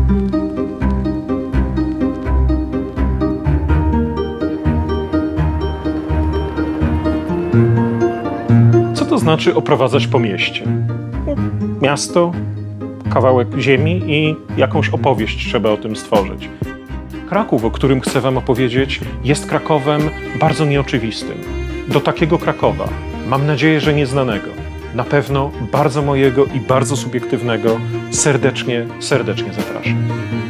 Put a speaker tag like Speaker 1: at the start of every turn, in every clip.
Speaker 1: Co to znaczy oprowadzać po mieście? No, miasto, kawałek ziemi i jakąś opowieść trzeba o tym stworzyć. Kraków, o którym chcę wam opowiedzieć, jest Krakowem bardzo nieoczywistym. Do takiego Krakowa, mam nadzieję, że nieznanego, na pewno bardzo mojego i bardzo subiektywnego, serdecznie zapraszam.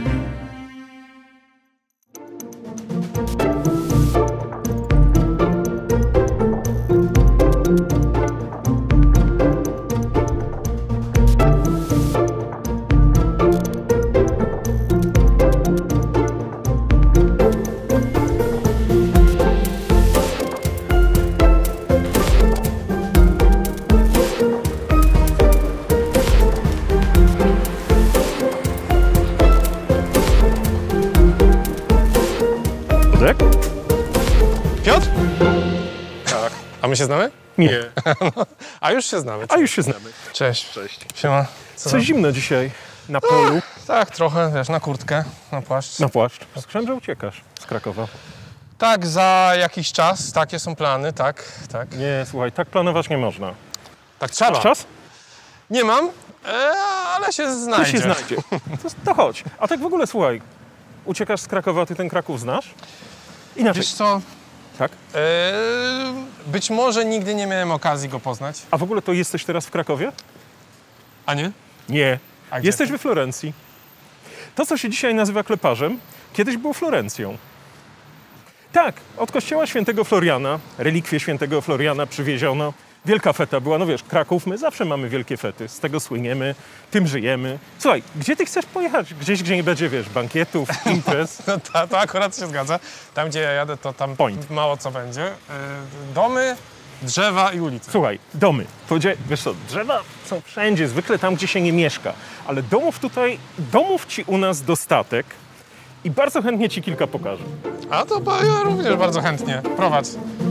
Speaker 2: Piotr?
Speaker 1: Tak.
Speaker 2: A my się znamy?
Speaker 1: Nie.
Speaker 2: A już się znamy.
Speaker 1: A już się znamy.
Speaker 2: Cześć.
Speaker 1: Cześć.
Speaker 2: Siema.
Speaker 1: Co zimno dzisiaj na polu.
Speaker 2: Tak, trochę, wiesz, na kurtkę, na płaszcz.
Speaker 1: Na płaszcz. Słyszałem, że uciekasz z Krakowa.
Speaker 2: Tak, za jakiś czas, takie są plany, tak.
Speaker 1: Nie, słuchaj, tak planować nie można.
Speaker 2: Tak trzeba.
Speaker 1: Masz czas?
Speaker 2: Nie mam, ale się znajdzie.
Speaker 1: To się znajdzie. To chodź. A tak w ogóle, słuchaj, uciekasz z Krakowa, ty ten Kraków znasz? Inaczej.
Speaker 2: Wiesz co,
Speaker 1: Tak?
Speaker 2: być może nigdy nie miałem okazji go poznać.
Speaker 1: A w ogóle to jesteś teraz w Krakowie?
Speaker 2: A nie?
Speaker 1: Nie.
Speaker 2: A gdzie
Speaker 1: Jesteś
Speaker 2: ty?
Speaker 1: we Florencji. To, co się dzisiaj nazywa Kleparzem, kiedyś było Florencją. Tak, od kościoła świętego Floriana, relikwie świętego Floriana przywieziono. Wielka feta była, no wiesz, Kraków, my zawsze mamy wielkie fety, z tego słyniemy, tym żyjemy. Słuchaj, gdzie ty chcesz pojechać? Gdzieś, gdzie nie będzie, wiesz, bankietów, imprez?
Speaker 2: No to akurat się zgadza. Tam, gdzie ja jadę, to tam
Speaker 1: Point.
Speaker 2: mało co będzie. Domy, drzewa i ulice.
Speaker 1: Słuchaj, domy. Wiesz co, drzewa są wszędzie, zwykle tam, gdzie się nie mieszka. Ale domów ci u nas dostatek i bardzo chętnie ci kilka pokażę.
Speaker 2: A to ja również bardzo chętnie. Prowadź.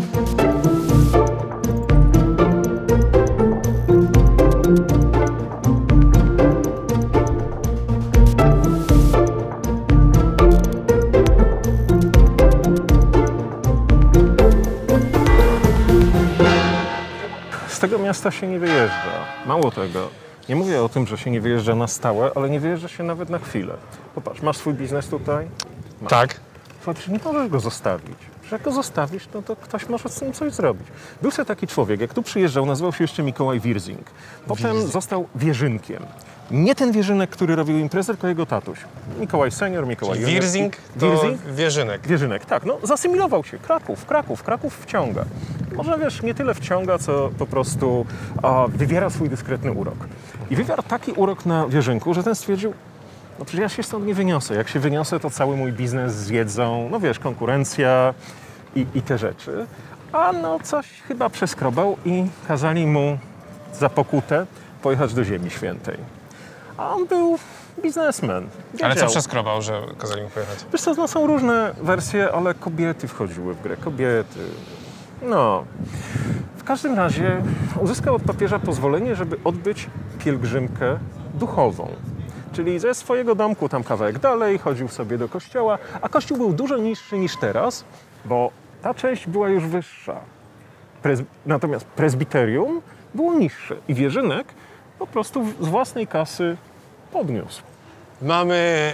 Speaker 1: Z tego miasta się nie wyjeżdża. Mało tego. Nie mówię o tym, że się nie wyjeżdża na stałe, ale nie wyjeżdża się nawet na chwilę. Popatrz, masz swój biznes tutaj? Masz.
Speaker 2: Tak.
Speaker 1: Słuchaj, nie możesz go zostawić. Jak go zostawisz, no to ktoś może z tym coś zrobić. Był sobie taki człowiek, jak tu przyjeżdżał, nazywał się jeszcze Mikołaj Wirsing. Potem został Wierzynkiem. Nie ten Wierzynek, który robił imprezę, tylko jego tatuś. Mikołaj senior, Mikołaj junior.
Speaker 2: Wirsing to Wierzynek.
Speaker 1: Wierzynek, tak. No, zasymilował się. Kraków wciąga. Może, wiesz, nie tyle wciąga, co po prostu wywiera swój dyskretny urok. I wywarł taki urok na Wierzynku, że ten stwierdził, no przecież ja się stąd nie wyniosę. Jak się wyniosę, to cały mój biznes zjedzą, no wiesz, konkurencja i te rzeczy. A no coś chyba przeskrobał i kazali mu za pokutę pojechać do Ziemi Świętej. A on był biznesmen.
Speaker 2: Ale co przeskrobał, że kazali mu pojechać?
Speaker 1: Wiesz co, no są różne wersje, ale kobiety wchodziły w grę. Kobiety. No. W każdym razie uzyskał od papieża pozwolenie, żeby odbyć pielgrzymkę duchową. Czyli ze swojego domku tam kawałek dalej, chodził sobie do kościoła, a kościół był dużo niższy niż teraz, bo ta część była już wyższa. Natomiast prezbiterium było niższe i Wierzynek po prostu z własnej kasy podniósł.
Speaker 2: Mamy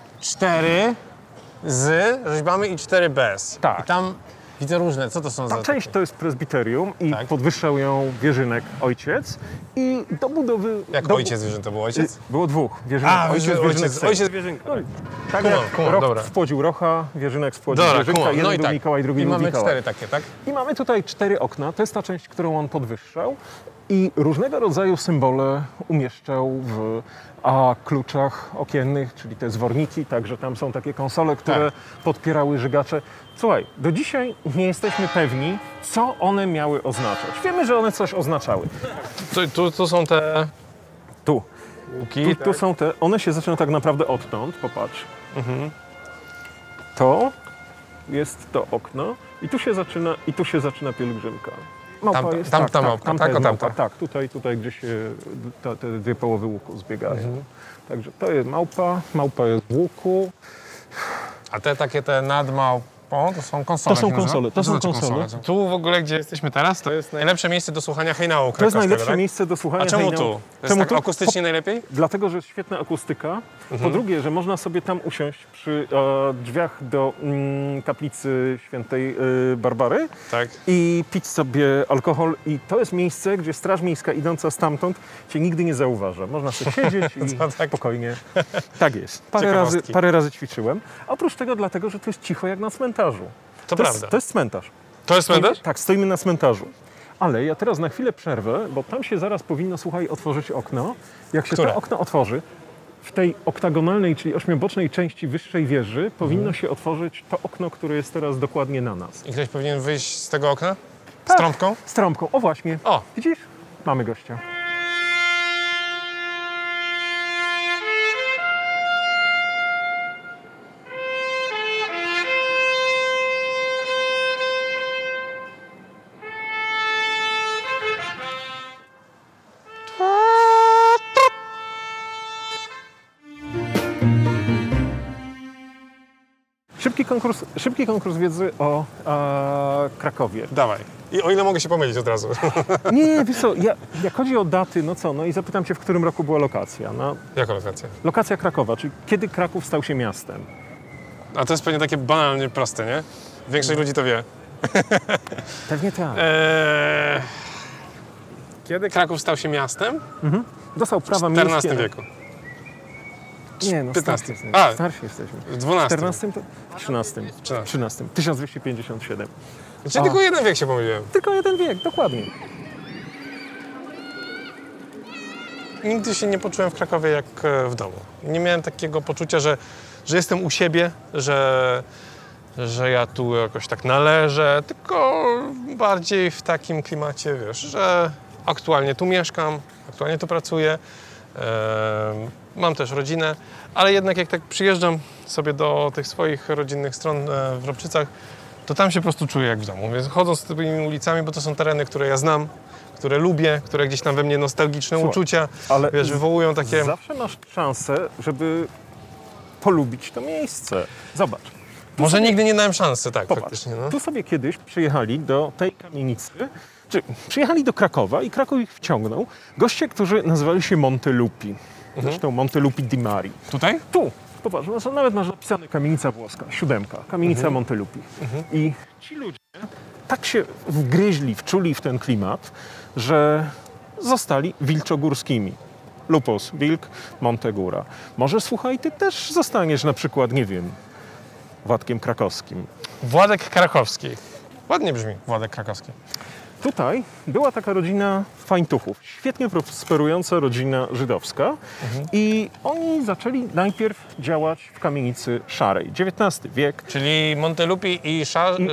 Speaker 2: 4 z rzeźbami i 4 bez.
Speaker 1: Tak.
Speaker 2: I tam widzę różne. Co to są za...
Speaker 1: Ta część to jest prezbiterium i
Speaker 2: Tak.
Speaker 1: podwyższał ją Wierzynek, ojciec. I do budowy...
Speaker 2: ojciec Wierzyn to był ojciec?
Speaker 1: Było dwóch. Wierzynek,
Speaker 2: Ojciec Wierzynka.
Speaker 1: No, tak jak
Speaker 2: Kumam,
Speaker 1: Rok
Speaker 2: dobra.
Speaker 1: spłodził Rocha, Wierzynek spłodził
Speaker 2: Dobra,
Speaker 1: Wierzynka,
Speaker 2: kumam.
Speaker 1: jeden
Speaker 2: No i
Speaker 1: był
Speaker 2: tak.
Speaker 1: Mikołaj, drugi
Speaker 2: I
Speaker 1: był
Speaker 2: mamy
Speaker 1: Mikołaj.
Speaker 2: 4 takie, tak?
Speaker 1: I mamy tutaj 4 okna, to jest ta część, którą on podwyższał i różnego rodzaju symbole umieszczał w kluczach okiennych, czyli te zworniki, także tam są takie konsole, które podpierały żygacze. Słuchaj, do dzisiaj nie jesteśmy pewni, co one miały oznaczać. Wiemy, że one coś oznaczały.
Speaker 2: Tu są te
Speaker 1: Tu.
Speaker 2: łuki.
Speaker 1: Tu są te, one się zaczynają tak naprawdę odtąd, popatrz. To jest to okno i tu się zaczyna pielgrzymka. Małpa
Speaker 2: Tam-
Speaker 1: jest,
Speaker 2: tam-
Speaker 1: tak,
Speaker 2: ta
Speaker 1: tak,
Speaker 2: małpa,
Speaker 1: tamta
Speaker 2: tak?
Speaker 1: jest
Speaker 2: O, tamta.
Speaker 1: małpa, tak, tutaj gdzie się te dwie połowy łuku zbiegają. Także to jest małpa jest w łuku.
Speaker 2: A te nad małpą to są konsole.
Speaker 1: To są
Speaker 2: się nazywa?
Speaker 1: konsole, to są
Speaker 2: znaczy
Speaker 1: konsole.
Speaker 2: Tu w ogóle, gdzie jesteśmy teraz, to jest najlepsze miejsce do słuchania hejnału
Speaker 1: To jest
Speaker 2: krakowskiego,
Speaker 1: najlepsze
Speaker 2: tak?
Speaker 1: miejsce do słuchania
Speaker 2: A czemu
Speaker 1: hejnału.
Speaker 2: tu? To jest
Speaker 1: Czemu
Speaker 2: tak
Speaker 1: tu?
Speaker 2: akustycznie najlepiej?
Speaker 1: Dlatego, że jest świetna akustyka. Po drugie, że można sobie tam usiąść przy drzwiach do kaplicy świętej Barbary
Speaker 2: Tak.
Speaker 1: i pić sobie alkohol. I to jest miejsce, gdzie Straż Miejska idąca stamtąd cię nigdy nie zauważa. Można sobie siedzieć i
Speaker 2: To tak.
Speaker 1: spokojnie. Tak jest.
Speaker 2: Ciekawostki.
Speaker 1: Parę razy ćwiczyłem. Oprócz tego dlatego, że to jest cicho jak na cmentarzu.
Speaker 2: To
Speaker 1: To
Speaker 2: prawda.
Speaker 1: jest, to jest cmentarz.
Speaker 2: To jest cmentarz?
Speaker 1: Tak, stoimy na cmentarzu. Ale ja teraz na chwilę przerwę, bo tam się zaraz powinno, słuchaj, otworzyć okno. Jak się
Speaker 2: Które?
Speaker 1: to okno otworzy, w tej oktagonalnej, czyli ośmiobocznej części wyższej wieży powinno się otworzyć to okno, które jest teraz dokładnie na nas.
Speaker 2: I ktoś powinien wyjść z tego okna? Z
Speaker 1: Tak.
Speaker 2: trąbką?
Speaker 1: Z trąbką. O właśnie.
Speaker 2: O!
Speaker 1: Widzisz? Mamy gościa. Szybki konkurs wiedzy o Krakowie.
Speaker 2: Dawaj. I o ile mogę się pomylić od razu?
Speaker 1: Nie, wiesz co, jak chodzi o daty, no i zapytam cię, w którym roku była lokacja. No,
Speaker 2: Jaka lokacja?
Speaker 1: lokacja Krakowa, czyli kiedy Kraków stał się miastem.
Speaker 2: A to jest pewnie takie banalnie proste, nie? Większość ludzi to wie.
Speaker 1: Pewnie tak.
Speaker 2: Kiedy Kraków stał się miastem?
Speaker 1: Dostał prawa
Speaker 2: W
Speaker 1: miejskie.
Speaker 2: XIV wieku.
Speaker 1: Nie, no
Speaker 2: 15.
Speaker 1: starsi
Speaker 2: A.
Speaker 1: jesteśmy. Starsi jesteśmy.
Speaker 2: W XII.
Speaker 1: 14 to 13. 13. 1257.
Speaker 2: Czyli tylko jeden wiek się pomyliłem.
Speaker 1: Tylko jeden wiek, dokładnie.
Speaker 2: Nigdy się nie poczułem w Krakowie jak w domu. Nie miałem takiego poczucia, że jestem u siebie, że ja tu jakoś tak należę, tylko bardziej w takim klimacie, wiesz, że aktualnie tu mieszkam, aktualnie tu pracuję, mam też rodzinę, ale jednak jak tak przyjeżdżam sobie do tych swoich rodzinnych stron w Ropczycach, to tam się po prostu czuję jak w domu. Więc chodząc tymi ulicami, bo to są tereny, które ja znam, które lubię, które gdzieś tam we mnie nostalgiczne
Speaker 1: Słuchaj,
Speaker 2: uczucia,
Speaker 1: ale
Speaker 2: wiesz, wywołują takie...
Speaker 1: Zawsze masz szansę, żeby polubić to miejsce. Zobacz.
Speaker 2: Może nigdy nie dałem szansy, tak,
Speaker 1: Popatrz,
Speaker 2: faktycznie. No.
Speaker 1: tu sobie kiedyś przyjechali do tej kamienicy, czy przyjechali do Krakowa i Kraków ich wciągnął goście, którzy nazywali się Montelupi. Zresztą Montelupi di Mari.
Speaker 2: Tutaj?
Speaker 1: Tu, popatrz, nawet masz napisane kamienica włoska, 7, kamienica Montelupi. I ci ludzie tak się wgryźli, wczuli w ten klimat, że zostali wilczogórskimi. Lupus, wilk, Montegóra. Może słuchaj, ty też zostaniesz na przykład, nie wiem, Władkiem Krakowskim.
Speaker 2: Władek Krakowski. Ładnie brzmi, Władek Krakowski.
Speaker 1: Tutaj była taka rodzina Fajntuchów, świetnie prosperująca rodzina żydowska i oni zaczęli najpierw działać w kamienicy szarej. XIX wiek.
Speaker 2: Czyli Montelupi i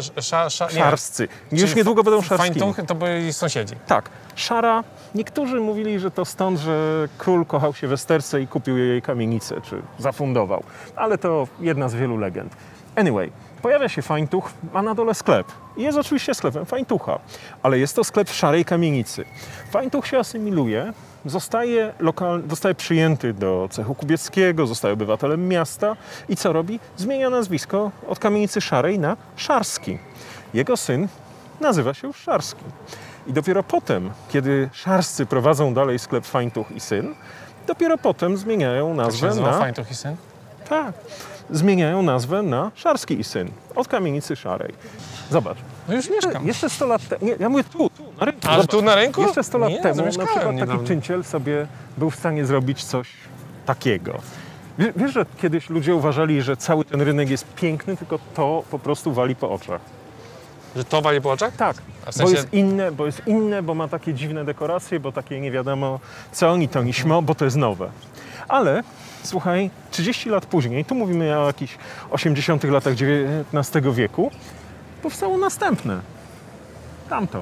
Speaker 1: Szarscy. Już niedługo będą szarskimi.
Speaker 2: Fajntuchy to byli sąsiedzi.
Speaker 1: Tak. Szara, niektórzy mówili, że to stąd, że król kochał się w Esterce i kupił jej kamienicę, czy zafundował. Ale to jedna z wielu legend. Anyway, pojawia się Fajntuch, ma na dole sklep. I jest oczywiście sklepem Fajntucha, ale jest to sklep w szarej kamienicy. Fajntuch się asymiluje, zostaje przyjęty do cechu kubieckiego, zostaje obywatelem miasta i co robi? Zmienia nazwisko od kamienicy szarej na Szarski. Jego syn nazywa się już Szarski. I dopiero potem, kiedy Szarscy prowadzą dalej sklep Fajntuch i syn, dopiero potem zmieniają nazwę na...
Speaker 2: Fajntuch i syn?
Speaker 1: Tak. Zmieniają nazwę na Szarski i syn. Od kamienicy szarej. Zobacz.
Speaker 2: No już mieszkam.
Speaker 1: Jeszcze 100 lat temu... Nie, ja mówię tu na rynku.
Speaker 2: A, że tu na rynku?
Speaker 1: Jeszcze 100 lat
Speaker 2: Nie,
Speaker 1: temu na
Speaker 2: zamieszkałem
Speaker 1: przykład
Speaker 2: niedawno.
Speaker 1: taki czynciel sobie był w stanie zrobić coś takiego. Wiesz, że kiedyś ludzie uważali, że cały ten rynek jest piękny, tylko to po prostu wali po oczach.
Speaker 2: Że to wali po oczach?
Speaker 1: Tak,
Speaker 2: A w sensie...
Speaker 1: bo jest inne, bo ma takie dziwne dekoracje, bo takie nie wiadomo co, ni to, ni śmo, bo to jest nowe. Ale słuchaj, 30 lat później, tu mówimy o jakichś 80 latach XIX wieku, powstało następne. Tamto.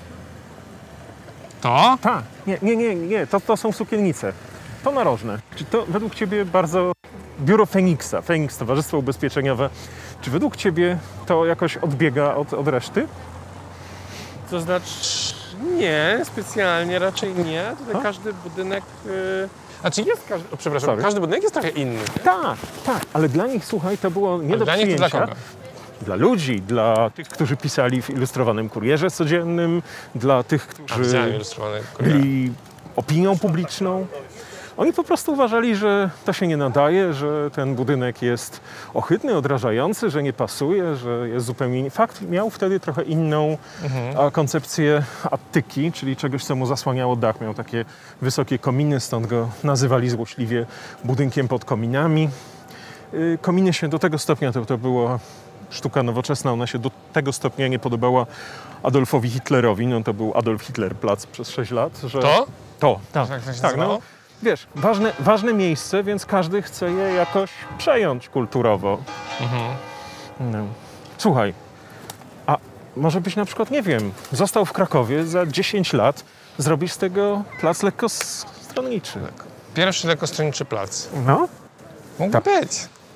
Speaker 2: To?
Speaker 1: Tak, nie, to są sukiennice. To narożne. Czy to według Ciebie bardzo... Biuro Feniksa, Feniks, Towarzystwo Ubezpieczeniowe, czy według Ciebie to jakoś odbiega od reszty?
Speaker 2: To znaczy... Nie, specjalnie raczej nie. Tutaj każdy budynek... Znaczy jest każdy... Przepraszam,
Speaker 1: Sorry.
Speaker 2: każdy budynek jest trochę inny. Nie?
Speaker 1: Tak, tak, ale dla nich, słuchaj, to było nie
Speaker 2: Ale
Speaker 1: do
Speaker 2: dla nich to
Speaker 1: przyjęcia.
Speaker 2: dla kogo?
Speaker 1: Dla ludzi, dla tych, którzy pisali w Ilustrowanym Kurierze Codziennym, dla tych, którzy
Speaker 2: Widziałem ilustrowany kurier.
Speaker 1: byli opinią publiczną. Oni po prostu uważali, że to się nie nadaje, że ten budynek jest ohydny, odrażający, że nie pasuje, że jest zupełnie... Fakt miał wtedy trochę inną koncepcję attyki, czyli czegoś, co mu zasłaniało dach. Miał takie wysokie kominy, stąd go nazywali złośliwie budynkiem pod kominami. Kominy się do tego stopnia, to była sztuka nowoczesna, ona się do tego stopnia nie podobała Adolfowi Hitlerowi. No to był Adolf Hitlerplatz przez 6 lat. Że
Speaker 2: To?
Speaker 1: To, tak.
Speaker 2: Jak to się
Speaker 1: Tak,
Speaker 2: nazywało?
Speaker 1: no, wiesz, ważne miejsce, więc każdy chce je jakoś przejąć kulturowo. No. Słuchaj, a może byś na przykład, nie wiem, został w Krakowie, za 10 lat zrobisz z tego plac lekkostronniczy.
Speaker 2: Pierwszy lekkostronniczy plac.
Speaker 1: No,
Speaker 2: Mógłby być.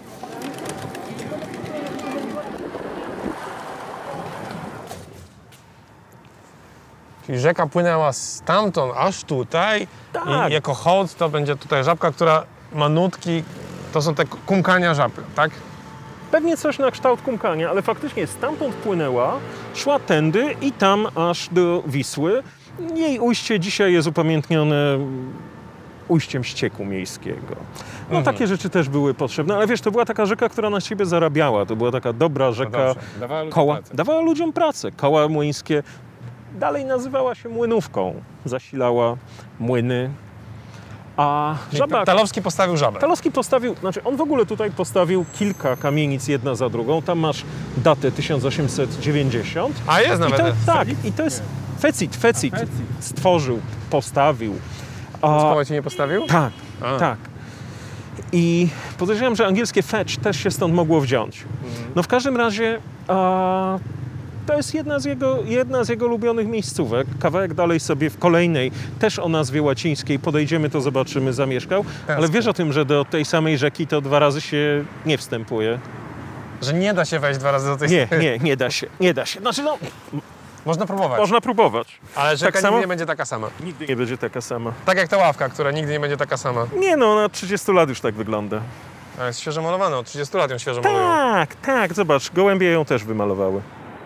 Speaker 2: Czyli rzeka płynęła stamtąd aż tutaj
Speaker 1: Tak.
Speaker 2: i jako hołd to będzie tutaj żabka, która ma nutki, to są te kumkania żaby, tak?
Speaker 1: pewnie coś na kształt kumkania, ale faktycznie stamtąd płynęła, szła tędy i tam aż do Wisły. Jej ujście dzisiaj jest upamiętnione ujściem ścieku miejskiego. No takie rzeczy też były potrzebne, ale wiesz, to była taka rzeka, która na siebie zarabiała. To była taka dobra rzeka. Dawała ludziom pracę. Koła młyńskie dalej nazywała się młynówką. Zasilała młyny. A żaba...
Speaker 2: Talowski postawił żabę.
Speaker 1: Talowski postawił, znaczy on w ogóle tutaj postawił kilka kamienic jedna za drugą. Tam masz datę 1890.
Speaker 2: A jest
Speaker 1: I
Speaker 2: nawet.
Speaker 1: to, tak, i to jest Fecit stworzył, postawił.
Speaker 2: Społecznie nie postawił?
Speaker 1: Tak,
Speaker 2: A.
Speaker 1: tak. I podejrzewam, że angielskie fetch też się stąd mogło wziąć. No w każdym razie to jest jedna z jego ulubionych miejscówek. Kawałek dalej sobie w kolejnej, też o nazwie łacińskiej, podejdziemy, to zobaczymy, zamieszkał. Ale wiesz o tym, że do tej samej rzeki to 2 razy się nie wstępuje?
Speaker 2: Że nie da się wejść 2 razy do tej
Speaker 1: Nie da się. Znaczy no,
Speaker 2: Można próbować.
Speaker 1: można próbować.
Speaker 2: Ale rzeka
Speaker 1: Tak samo?
Speaker 2: nigdy nie będzie taka sama.
Speaker 1: Nigdy nie będzie taka sama.
Speaker 2: Tak jak ta ławka, która nigdy nie będzie taka sama.
Speaker 1: Nie no, na 30 lat już tak wygląda.
Speaker 2: A jest świeżo malowana, od 30 lat ją świeżo malują.
Speaker 1: Tak, tak, zobacz, gołębie ją też wymalowały.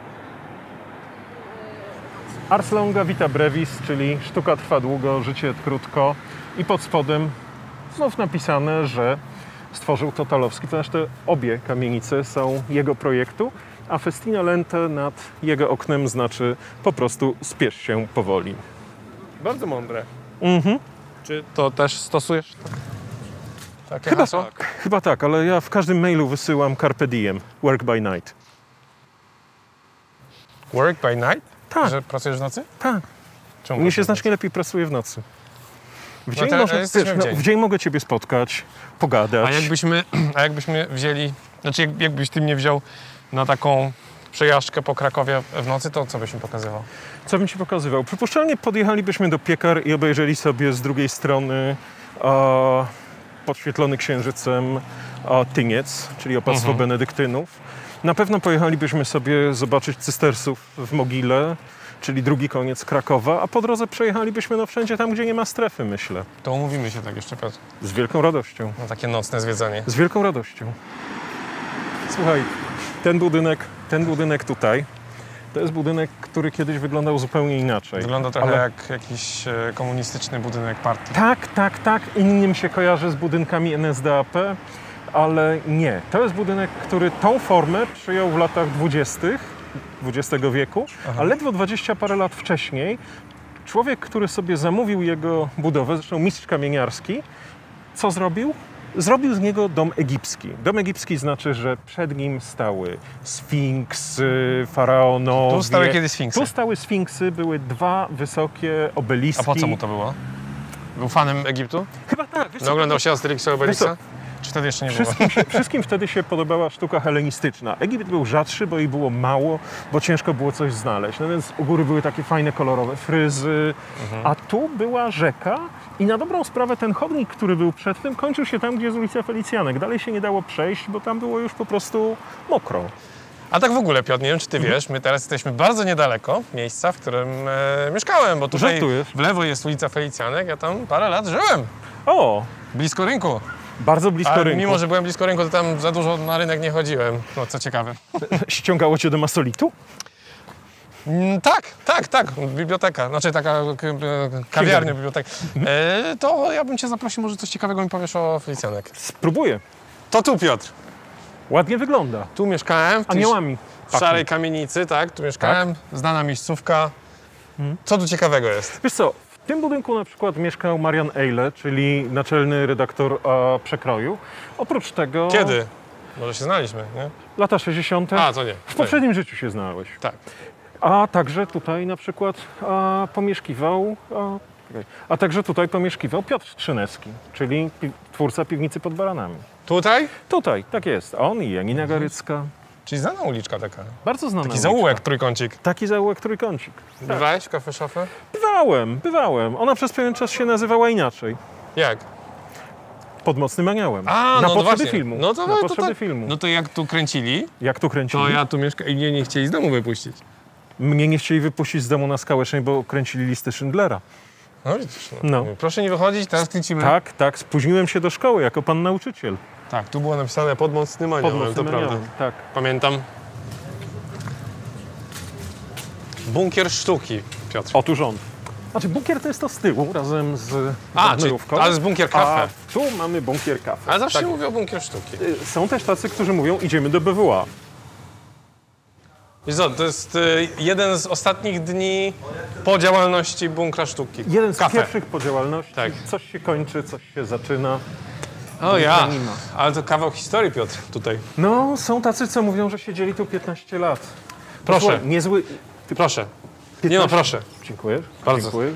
Speaker 1: Ars longa vita brevis, czyli sztuka trwa długo, życie krótko. I pod spodem znów napisane, że stworzył to Talowski, ponieważ te obie kamienice są jego projektu, a festina lente nad jego oknem znaczy po prostu spiesz się powoli.
Speaker 2: Bardzo mądre.
Speaker 1: Mhm.
Speaker 2: Czy to też stosujesz? Takie hasło?
Speaker 1: Chyba tak, ale ja w każdym mailu wysyłam carpe diem, work by night.
Speaker 2: Work by night?
Speaker 1: Tak.
Speaker 2: Że pracujesz w nocy?
Speaker 1: Tak.
Speaker 2: Czemu
Speaker 1: Mnie się
Speaker 2: pracujesz w
Speaker 1: znacznie lepiej pracuje w nocy. W dzień,
Speaker 2: teraz jesteśmy w dzień.
Speaker 1: w dzień mogę ciebie spotkać, pogadać.
Speaker 2: A jakbyśmy wzięli, znaczy jakbyś ty mnie wziął na taką przejażdżkę po Krakowie w nocy, to co byś mi pokazywał?
Speaker 1: Co bym ci pokazywał? Przypuszczalnie podjechalibyśmy do Piekar i obejrzeli sobie z drugiej strony podświetlony księżycem Tyniec, czyli opactwo benedyktynów. Na pewno pojechalibyśmy sobie zobaczyć cystersów w Mogile, czyli drugi koniec Krakowa, a po drodze przejechalibyśmy wszędzie tam, gdzie nie ma strefy, myślę.
Speaker 2: To umówimy się tak jeszcze, Piotr,
Speaker 1: Z wielką radością.
Speaker 2: na takie nocne zwiedzanie.
Speaker 1: Z wielką radością. Słuchaj, ten budynek tutaj, to jest budynek, który kiedyś wyglądał zupełnie inaczej.
Speaker 2: Wygląda trochę
Speaker 1: Ale...
Speaker 2: jak jakiś komunistyczny budynek partii.
Speaker 1: Tak. Innym się kojarzy z budynkami NSDAP, ale nie. To jest budynek, który tą formę przyjął w latach 20. XX wieku, a ledwo 20 parę lat wcześniej człowiek, który sobie zamówił jego budowę, zresztą mistrz kamieniarski, co zrobił? Zrobił z niego dom egipski. Dom egipski znaczy, że przed nim stały sfinks, faraonowie.
Speaker 2: Tu stały kiedy sfinksy?
Speaker 1: Tu stały sfinksy, były 2 wysokie obeliski.
Speaker 2: A po co mu to było? Był fanem Egiptu?
Speaker 1: Chyba tak. Wiesz,
Speaker 2: No oglądał się Asterix i Obelixa?
Speaker 1: Wiesz
Speaker 2: Czy wtedy jeszcze nie było?
Speaker 1: Wszystkim wtedy się podobała sztuka helenistyczna. Egipt był rzadszy, bo jej było mało, bo ciężko było coś znaleźć. No więc u góry były takie fajne, kolorowe fryzy, a tu była rzeka i na dobrą sprawę ten chodnik, który był przed tym, kończył się tam, gdzie jest ulica Felicjanek. Dalej się nie dało przejść, bo tam było już po prostu mokro.
Speaker 2: A tak w ogóle, Piotr, nie wiem, czy ty wiesz, my teraz jesteśmy bardzo niedaleko miejsca, w którym mieszkałem, bo tutaj
Speaker 1: Żartujesz?
Speaker 2: w lewo jest ulica Felicjanek, ja tam parę lat żyłem,
Speaker 1: O,
Speaker 2: blisko rynku.
Speaker 1: bardzo blisko
Speaker 2: Ale
Speaker 1: rynku.
Speaker 2: mimo, że byłem blisko rynku, to tam za dużo na rynek nie chodziłem, no co ciekawe.
Speaker 1: Ściągało cię do masolitu?
Speaker 2: Tak, biblioteka, znaczy taka kawiarnia, biblioteka. To ja bym cię zaprosił, może coś ciekawego mi powiesz o Felicjanek.
Speaker 1: Spróbuję.
Speaker 2: To tu, Piotr,
Speaker 1: Ładnie wygląda.
Speaker 2: tu mieszkałem,
Speaker 1: Aniołami.
Speaker 2: w Szarej Kamienicy, tak, tu mieszkałem, znana miejscówka. Co tu ciekawego jest?
Speaker 1: Wiesz co, w tym budynku na przykład mieszkał Marian Eile, czyli naczelny redaktor Przekroju. Oprócz tego...
Speaker 2: Kiedy? Może się znaliśmy, nie?
Speaker 1: Lata 60.
Speaker 2: A, to nie.
Speaker 1: W poprzednim życiu się znałeś.
Speaker 2: Tak.
Speaker 1: A także tutaj na przykład pomieszkiwał Piotr Trzynecki, czyli twórca Piwnicy pod Baranami.
Speaker 2: Tutaj?
Speaker 1: Tutaj, tak jest. On i Janina Garycka.
Speaker 2: Czyli znana uliczka taka.
Speaker 1: Bardzo znana
Speaker 2: Taki
Speaker 1: uliczka.
Speaker 2: zaułek, trójkącik.
Speaker 1: Taki zaułek trójkącik.
Speaker 2: Bywałeś w Cafe Szafę?
Speaker 1: Bywałem. Ona przez pewien czas się nazywała inaczej.
Speaker 2: Jak?
Speaker 1: Pod Mocnym Aniołem.
Speaker 2: A,
Speaker 1: na
Speaker 2: no
Speaker 1: potrzeby
Speaker 2: właśnie.
Speaker 1: filmu.
Speaker 2: No to,
Speaker 1: na
Speaker 2: to
Speaker 1: potrzeby
Speaker 2: tak.
Speaker 1: filmu.
Speaker 2: No to jak tu kręcili,
Speaker 1: Jak tu kręcili?
Speaker 2: to ja tu mieszkałem i mnie nie chcieli z domu wypuścić.
Speaker 1: Mnie nie chcieli wypuścić z domu na Skałecznej, bo kręcili listy Schindlera.
Speaker 2: No widzisz,
Speaker 1: No.
Speaker 2: Proszę nie wychodzić, teraz kręcimy.
Speaker 1: Tak, spóźniłem się do szkoły jako pan nauczyciel.
Speaker 2: Tak, tu było napisane pod Mocnym
Speaker 1: Pod
Speaker 2: Aniołem, to
Speaker 1: Mocnym
Speaker 2: prawda.
Speaker 1: Aniołem, tak.
Speaker 2: Pamiętam. Bunkier sztuki, Piotr.
Speaker 1: Otóż on. Znaczy bunkier to jest to z tyłu, razem z
Speaker 2: czyli,
Speaker 1: badmyrówką.
Speaker 2: ale z bunkier
Speaker 1: A
Speaker 2: kafe.
Speaker 1: tu mamy bunkier kafe.
Speaker 2: Ale zawsze
Speaker 1: Tak.
Speaker 2: się mówi o bunkier sztuki.
Speaker 1: Są też tacy, którzy mówią, idziemy do BWA.
Speaker 2: Wiesz co, to jest jeden z ostatnich dni po działalności bunkra sztuki.
Speaker 1: Jeden z
Speaker 2: Kafe.
Speaker 1: pierwszych po działalności.
Speaker 2: Tak.
Speaker 1: Coś się kończy, coś się zaczyna.
Speaker 2: O ja,
Speaker 1: nie ma.
Speaker 2: ale to kawał historii, Piotr, tutaj.
Speaker 1: No, są tacy, co mówią, że siedzieli tu 15 lat.
Speaker 2: Proszę.
Speaker 1: Posłuchaj, niezły...
Speaker 2: Proszę.
Speaker 1: 15...
Speaker 2: Nie no, proszę.
Speaker 1: Dziękuję.
Speaker 2: Bardzo.
Speaker 1: Dziękuję.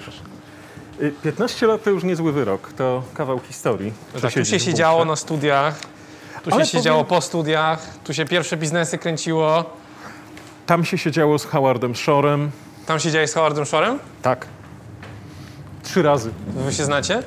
Speaker 1: 15 lat to już niezły wyrok. To kawał historii.
Speaker 2: Tak,
Speaker 1: że
Speaker 2: tu
Speaker 1: siedzisz
Speaker 2: się
Speaker 1: w
Speaker 2: siedziało
Speaker 1: bunkrze.
Speaker 2: na studiach, tu
Speaker 1: Ale
Speaker 2: się siedziało
Speaker 1: powiem-
Speaker 2: po studiach, tu się pierwsze biznesy kręciło.
Speaker 1: Tam się siedziało z Howardem Shorem.
Speaker 2: Tam siedziałeś z Howardem Shorem?
Speaker 1: Tak. 3 razy.
Speaker 2: Wy się znacie?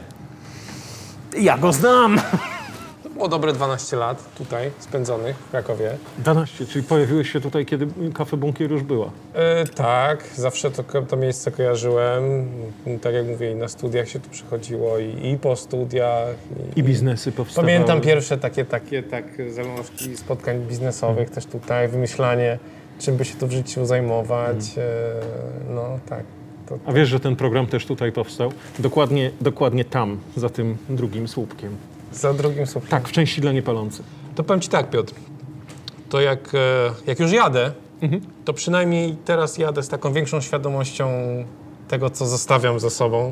Speaker 1: Ja go znam!
Speaker 2: To było dobre 12 lat tutaj spędzonych w Krakowie.
Speaker 1: 12, czyli pojawiłeś się tutaj, kiedy kafe Bunkier już była.
Speaker 2: Tak, zawsze to miejsce kojarzyłem. Tak jak mówię, i na studiach się tu przychodziło i po studiach.
Speaker 1: I biznesy powstawały.
Speaker 2: Pamiętam pierwsze takie zalążki spotkań biznesowych też tutaj, wymyślanie, czym by się tu w życiu zajmować. No tak.
Speaker 1: A wiesz, że ten program też tutaj powstał? Dokładnie tam, za tym drugim słupkiem.
Speaker 2: Za drugim słupkiem.
Speaker 1: Tak, w części dla niepalących.
Speaker 2: To powiem ci tak, Piotr, to jak już jadę, to przynajmniej teraz jadę z taką większą świadomością tego, co zostawiam za sobą,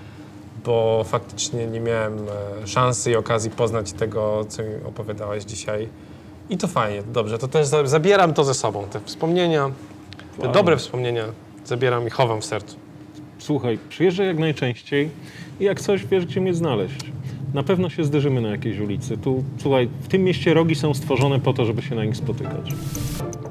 Speaker 2: bo faktycznie nie miałem szansy i okazji poznać tego, co mi opowiadałeś dzisiaj. I to fajnie, dobrze, to też zabieram to ze sobą, te wspomnienia, te dobre wspomnienia zabieram i chowam w sercu.
Speaker 1: Słuchaj, przyjeżdżaj jak najczęściej i jak coś, wiesz, gdzie mnie znaleźć. Na pewno się zderzymy na jakiejś ulicy. Tu, słuchaj, w tym mieście rogi są stworzone po to, żeby się na nich spotykać.